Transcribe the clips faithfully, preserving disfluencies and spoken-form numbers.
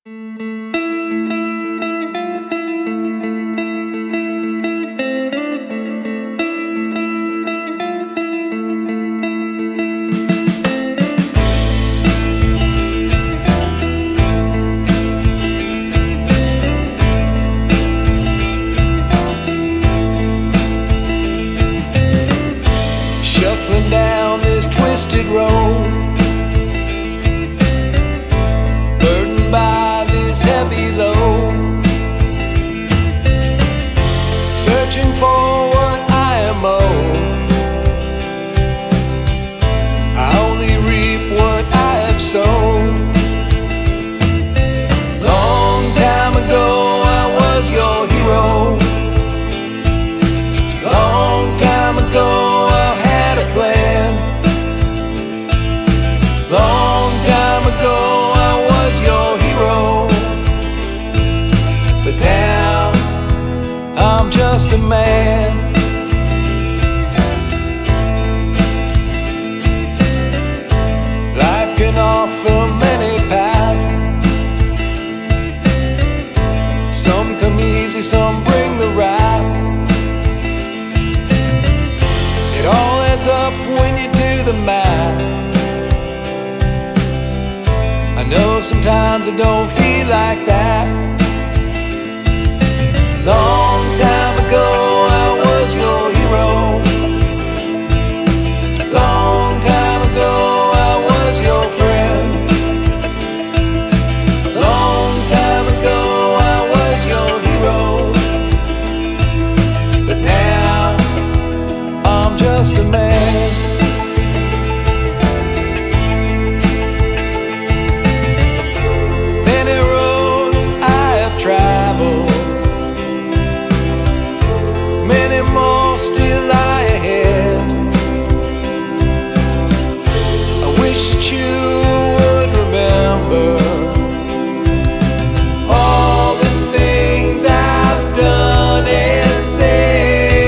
Shuffling down this twisted road, burdened by this heavy load, searching for what I am owed. I only reap what I have sowed. Long time ago I was your hero. Long time ago I had a plan. Long time ago I was your hero, but now I'm just a man. Life can offer many paths. Some come easy, some bring the wrath. It all adds up when you do the math. I know sometimes it don't feel like that. Long time ago I was your hero. Long time ago I was your friend. Long time ago I was your hero, but now I'm just a man. Many roads I have traveled, many more still lie ahead. I wish that you would remember all the things I've done and said.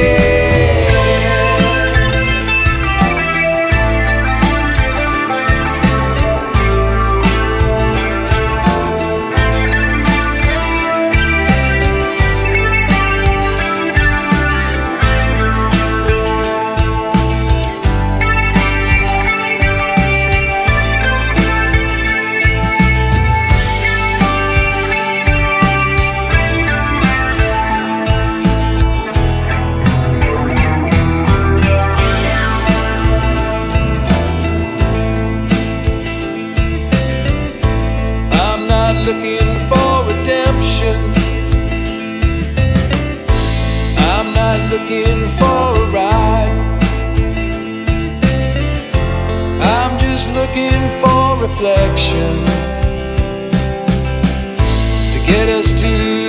Looking for redemption, I'm not looking for a ride. I'm just looking for reflection to get us to